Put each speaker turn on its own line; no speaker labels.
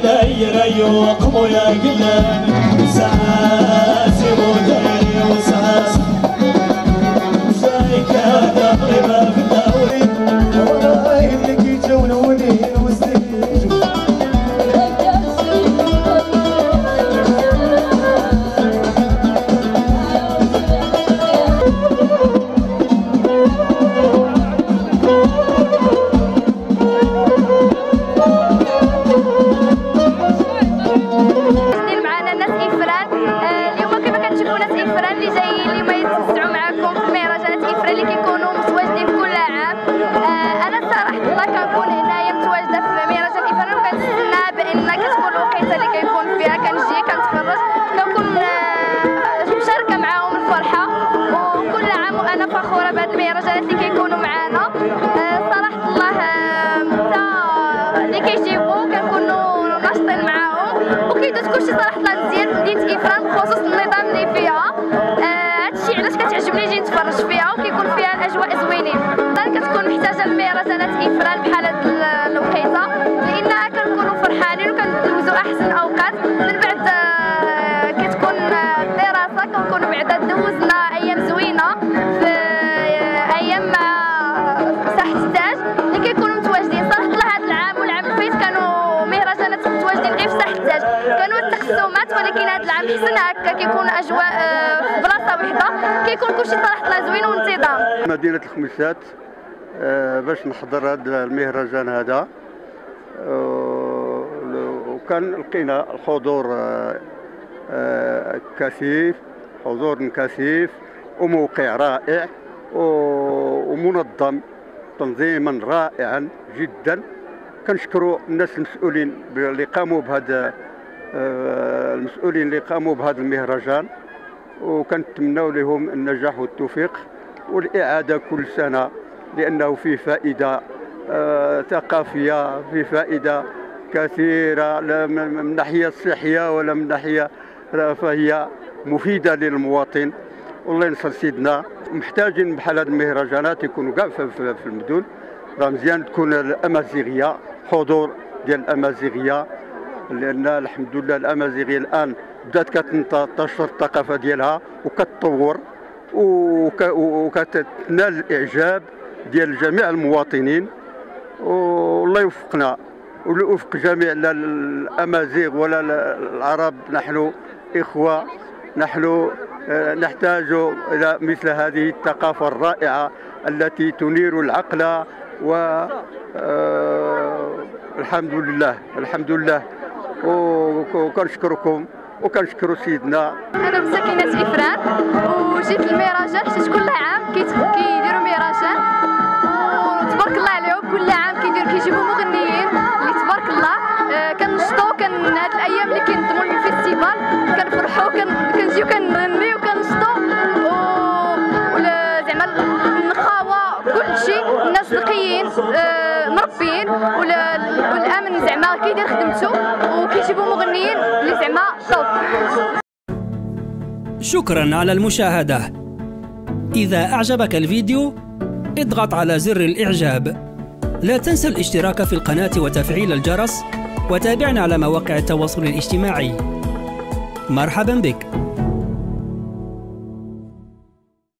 فخورة بهاد المهرجانات اللي كيكونوا معانا. صراحة الله اللي كيجيبوا كنكونوا ناشطين معاهم وكيدوز كلشي صراحة الله مزيان في مدينة إفران بخصوص النظام اللي فيها. هادشي علاش كتعجبني نجي نتفرج فيها وكيكون فيها الأجواء زوينين. كتكون محتاجة المهرجانات إفران بحال هاد الوقيته لأنها كنكونوا فرحانين وكندوزو أحسن أوقات. من بعد كتكون الدراسة كنكونوا بعدا دوزنا أيام زوينة في أيام ساحة التاج اللي كيكونوا متواجدين. صراحة الله هذا العام والعام اللي فات كانوا مهرجانات متواجدين غير في ساحة التاج، كانوا التقسمات، ولكن هذا العام حسن هكا كيكون أجواء في بلاصة وحدة، كيكون كلشي صراحة الله زوين وانتظام.
مدينة الخميسات باش نحضر هذا المهرجان هذا، وكان لقينا الحضور كثيف، حضور كثيف وموقع رائع ومنظم تنظيما رائعا جدا. كنشكروا الناس المسؤولين اللي قاموا بهذا المهرجان، وكنتمنوا لهم النجاح والتوفيق والإعادة كل سنة، لأنه فيه فائدة ثقافية، فيه فائدة كثيرة لا من الناحية الصحية ولا من الناحية، فهي مفيدة للمواطن. والله ينصر سيدنا. محتاجين بحال هاد المهرجانات يكونوا كاع في المدن. راه مزيان تكون الأمازيغية، حضور ديال الأمازيغية، لأن الحمد لله الأمازيغية الآن بدات كتنتشر الثقافة ديالها وكتطور وكتنال الإعجاب ديال جميع المواطنين. والله يوفقنا ويوفق جميع الأمازيغ ولا العرب. نحن إخوة، نحن نحتاج إلى مثل هذه الثقافة الرائعة التي تنير العقل. والحمد لله الحمد لله. وكنشكركم وكنشكروا سيدنا.
أنا من ساكنة إفران وجيت للمهرجان حيت كل عام كيديروا مهرجان، وتبارك الله عليهم كل عام كيجيبوا مغنيين اللي تبارك الله. كنشطوا هاد الأيام اللي كينظموا الفيستيفال كنفرحوا كنجيو كنغنيو كنشطوا، زعما النخاوة كلشي الناس نقيين مربيين، والأمن زعما كيدير خدمته وكيجيبوا مغنيين اللي زعما توب.
شكرا على المشاهدة. إذا أعجبك الفيديو اضغط على زر الإعجاب. لا تنسى الاشتراك في القناة وتفعيل الجرس، وتابعنا على مواقع التواصل الاجتماعي. مرحبا بك.